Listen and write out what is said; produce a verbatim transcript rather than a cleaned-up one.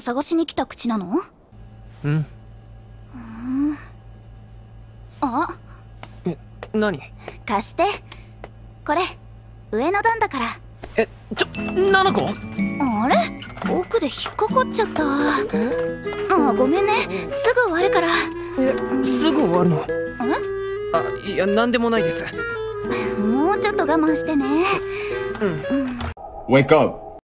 探しに来た口なの？ うん。 うん。あ、 え、何？ 貸して。これ上の段だから。 え、ちょ、ナナコ？ あれ、奥で引っかかっちゃった。あ、ごめんね、すぐ終わるから。 え、すぐ終わるの？ え？ あ、いや、なんでもないです。 もうちょっと我慢してね。 うん。 Wake up!